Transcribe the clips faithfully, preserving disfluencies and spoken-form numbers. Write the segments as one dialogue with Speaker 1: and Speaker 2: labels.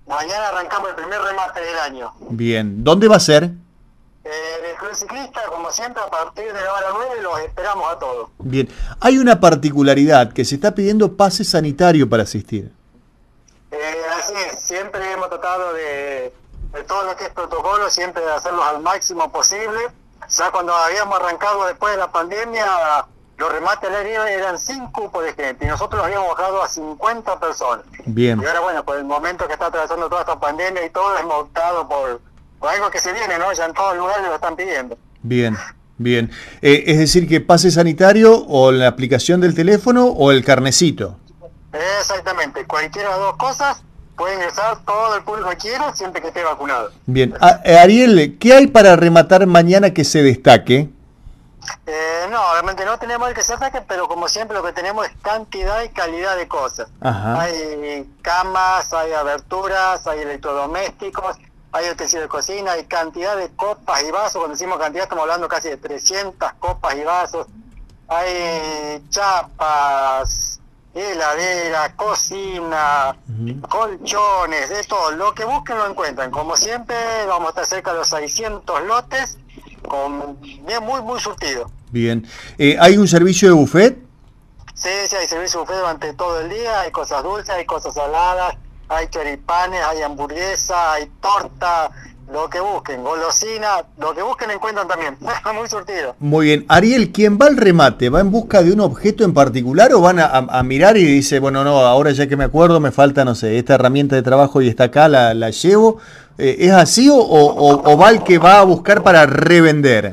Speaker 1: Mañana arrancamos el primer remate del año.
Speaker 2: Bien, ¿dónde va a ser?
Speaker 1: Eh, el Club Ciclista, como siempre, a partir de la hora nueve los esperamos a todos.
Speaker 2: Bien, hay una particularidad que se está pidiendo pase sanitario para asistir.
Speaker 1: Eh, así es, siempre hemos tratado de, de todo lo que es protocolo, siempre de hacerlos al máximo posible. Ya cuando habíamos arrancado después de la pandemia, los remates al aire eran sin cupo de gente y nosotros los habíamos bajado a cincuenta personas.
Speaker 2: Bien.
Speaker 1: Y ahora, bueno, por el momento que está atravesando toda esta pandemia y todo, hemos optado por, por algo que se viene, ¿no? Ya en todos los lugares lo están pidiendo.
Speaker 2: Bien, bien. Eh, es decir, que pase sanitario o la aplicación del teléfono o el carnecito.
Speaker 1: Exactamente, cualquiera de las dos cosas puede ingresar todo el público que quiera siempre que esté vacunado.
Speaker 2: Bien. A, Ariel, ¿qué hay para rematar mañana que se destaque?
Speaker 1: Eh, no, obviamente no tenemos el que se ataque, pero como siempre lo que tenemos es cantidad y calidad de cosas.
Speaker 2: Ajá.
Speaker 1: Hay camas, hay aberturas, hay electrodomésticos, hay utensilios de cocina, hay cantidad de copas y vasos. Cuando decimos cantidad estamos hablando casi de trescientas copas y vasos. Hay chapas, heladera, cocina, uh-huh. colchones, de todo. Lo que busquen lo encuentran. Como siempre vamos a estar cerca de los seiscientos lotes, con bien muy muy surtido.
Speaker 2: Bien. Eh, ¿Hay un servicio de buffet?
Speaker 1: Sí, sí, hay servicio de buffet durante todo el día. Hay cosas dulces, hay cosas saladas, hay choripanes, hay hamburguesa, hay torta, lo que busquen, golosina, lo que busquen encuentran también. Muy surtido.
Speaker 2: Muy bien. Ariel, ¿quién va al remate? ¿Va en busca de un objeto en particular o van a, a, a mirar y dice, bueno, no, ahora ya que me acuerdo me falta, no sé, esta herramienta de trabajo y está acá, la, la llevo? Eh, ¿Es así o, o, o va el que va a buscar para revender?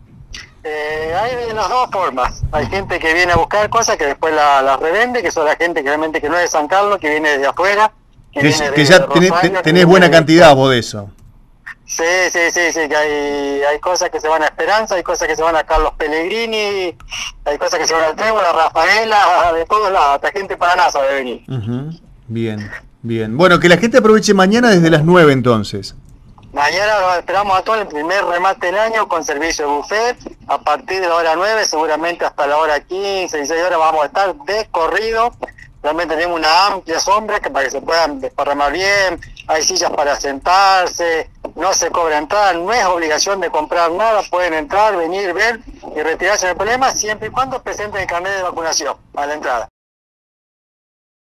Speaker 1: Eh, hay de las dos formas. Hay gente que viene a buscar cosas que después las la revende, que son la gente que realmente que no es de San Carlos, que viene desde afuera.
Speaker 2: Que, que, que ya tenés, Rosario, tenés buena de... cantidad vos de eso.
Speaker 1: Sí, sí, sí, sí, que hay, hay cosas que se van a Esperanza, hay cosas que se van a Carlos Pellegrini, hay cosas que se van al Trébol, a Rafaela, de todos lados, hasta gente Paranaza debe venir.
Speaker 2: Uh-huh. Bien, bien. Bueno, que la gente aproveche mañana desde las nueve entonces.
Speaker 1: Mañana los esperamos a todos el primer remate del año con servicio de buffet. A partir de la hora nueve, seguramente hasta la hora quince, dieciséis horas vamos a estar de corrido. Realmente tenemos una amplia sombra que para que se puedan desparramar bien. Hay sillas para sentarse, no se cobra entrada, no es obligación de comprar nada. Pueden entrar, venir, ver y retirarse del problema siempre y cuando presenten el carnet de vacunación a la entrada.